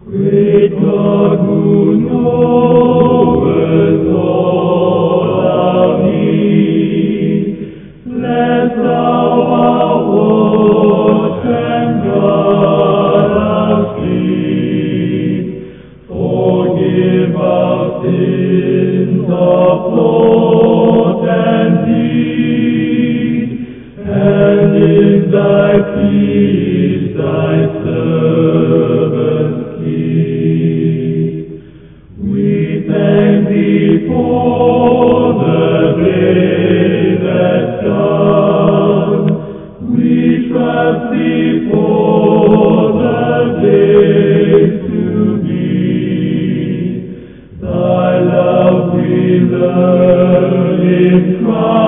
Great God, who knoweth all our need, bless thou our watch and guard our sleep. Forgive our sins of thought and deed, and in thy peace thy servants keep. We thank thee for the day that's done. We trust thee for the days to be. Thy love we learn in Christ.